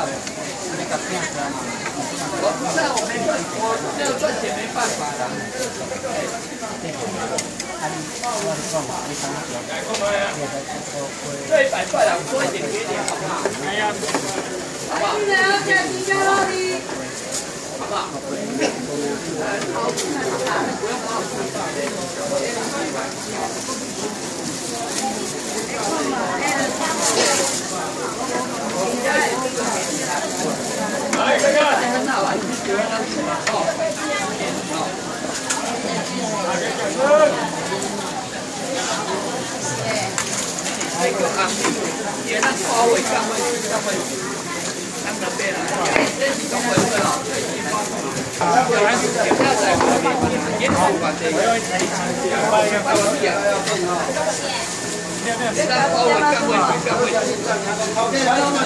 没有赚钱没办法啦。这100块啦，我多一点给你，好不好？哎呀，好不好？现在要加金加肉的，好不好？不用花来，这个很好玩，有人能吃吗？那个啊，也那花尾干位，那个边啊，这是中文的哦。下载过来，也好吧这个。这个花尾干位，干位。